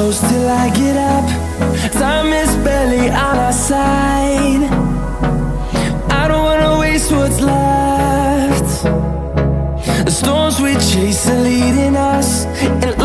close till I get up. Time is barely on our side. I don't wanna waste what's left. The storms we chase are leading us, and